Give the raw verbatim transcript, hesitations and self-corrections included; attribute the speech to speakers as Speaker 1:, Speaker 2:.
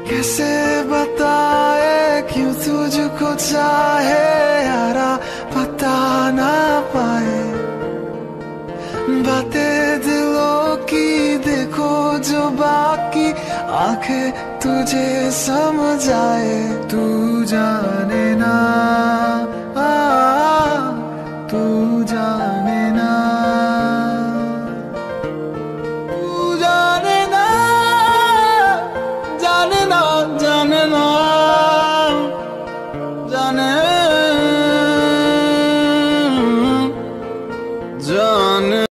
Speaker 1: कैसे बताए क्यों तुझको चाहे यारा, पता ना पाए बातें दिलों की, देखो जो बाकी आंखें तुझे समझाए। तू जाने